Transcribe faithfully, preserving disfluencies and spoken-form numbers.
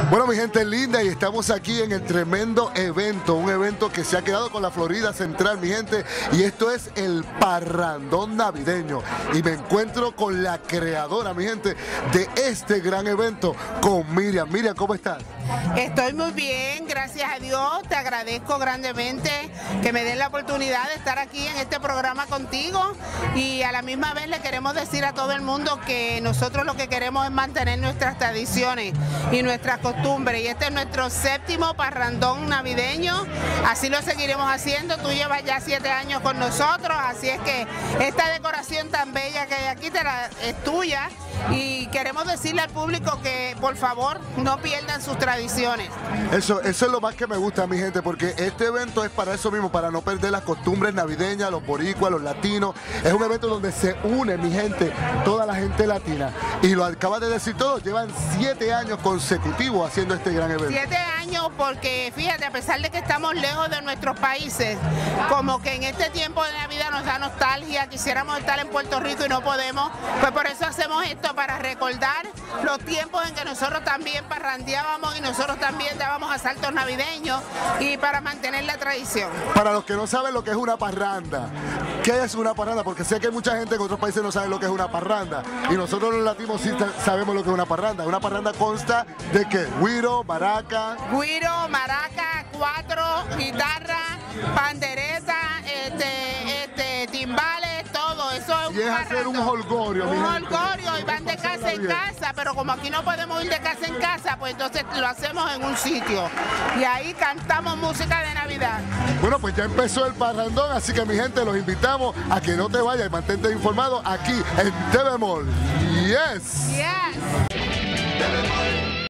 Bueno, mi gente linda, y estamos aquí en el tremendo evento, un evento que se ha quedado con la Florida Central, mi gente, y esto es el Parrandón Navideño. Y me encuentro con la creadora, mi gente, de este gran evento, con Miriam. Miriam, ¿cómo estás? Estoy muy bien, gracias a Dios, te agradezco grandemente que me den la oportunidad de estar aquí en este programa contigo, y a la misma vez le queremos decir a todo el mundo que nosotros lo que queremos es mantener nuestras tradiciones y nuestras costumbres, y este es nuestro séptimo parrandón navideño, así lo seguiremos haciendo. Tú llevas ya siete años con nosotros, así es que esta decoración tan bella que hay aquí te la, es tuya, y queremos decirle al público que por favor no pierdan sus tradiciones. Eso, eso es lo más que me gusta, mi gente, porque este evento es para eso mismo, para no perder las costumbres navideñas, los boricuas, los latinos. Es un evento donde se une, mi gente, toda la gente latina. Y lo acabas de decir todo, llevan siete años consecutivos haciendo este gran evento. Siete años porque, fíjate, a pesar de que estamos lejos de nuestros países, como que en este tiempo de Navidad nos da nostalgia, quisiéramos estar en Puerto Rico y no podemos, pues por eso hacemos esto, para recordar los tiempos en que nosotros también parrandeábamos y nosotros también dábamos asaltos navideños, y para mantener la tradición. Para los que no saben lo que es una parranda, ¿qué es una parranda? Porque sé que mucha gente en otros países no sabe lo que es una parranda, y nosotros los latinos sí sabemos lo que es una parranda. Una parranda consta de que güiro, maraca, Güiro, maraca, cuatro, guitarra, pandereta, este, este, timbales, todo eso es un y es hacer un holgorio, un mi gente. holgorio, y van de casa en casa, pero como aquí no podemos ir de casa en casa, pues entonces lo hacemos en un sitio, y ahí cantamos música de Navidad. Bueno, pues ya empezó el parrandón, así que mi gente, los invitamos a que no te vayas y mantente informado aquí en T V Mall. Yes. Yes.